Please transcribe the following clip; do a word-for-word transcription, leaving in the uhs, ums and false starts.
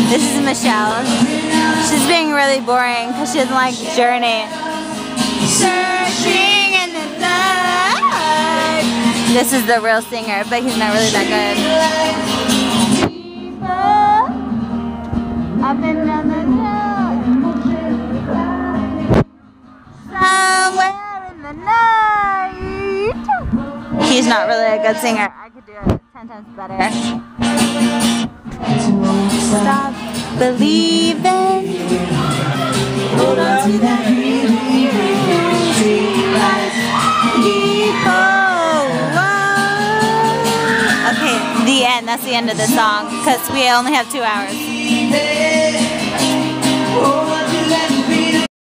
This is Michelle. She's being really boring because she doesn't like Journey. Searching in the dark. This is the real singer, but he's not really that good. Up and down the hill. Somewhere in the night. He's not really a good singer. I could do it ten times better. Stop believing. Hold on to that feeling. Keep on. Okay, the end. That's the end of the song because we only have two hours.